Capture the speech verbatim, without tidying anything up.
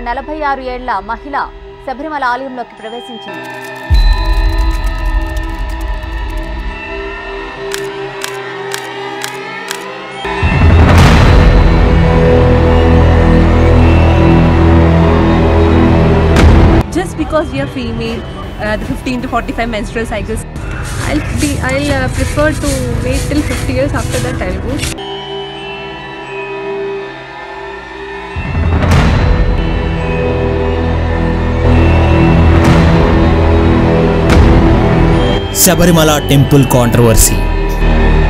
నలభై ఆరు ఏళ్ల మహిళ శబరిమల ఆలయంలోకి ప్రవేశించింది. Just because we are female, uh, the fifteen to forty-five menstrual cycles, I'll be, I'll uh, prefer to wait till fifty years after that I'll go. Sabarimala temple controversy.